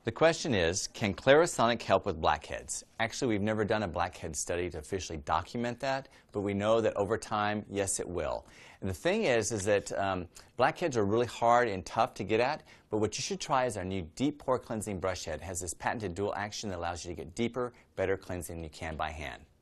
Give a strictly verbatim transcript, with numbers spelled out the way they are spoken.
The question is, can Clarisonic help with blackheads? Actually, we've never done a blackhead study to officially document that, but we know that over time, yes, it will. And the thing is, is that um, blackheads are really hard and tough to get at, but what you should try is our new Deep Pore Cleansing Brush Head. It has this patented dual action that allows you to get deeper, better cleansing than you can by hand.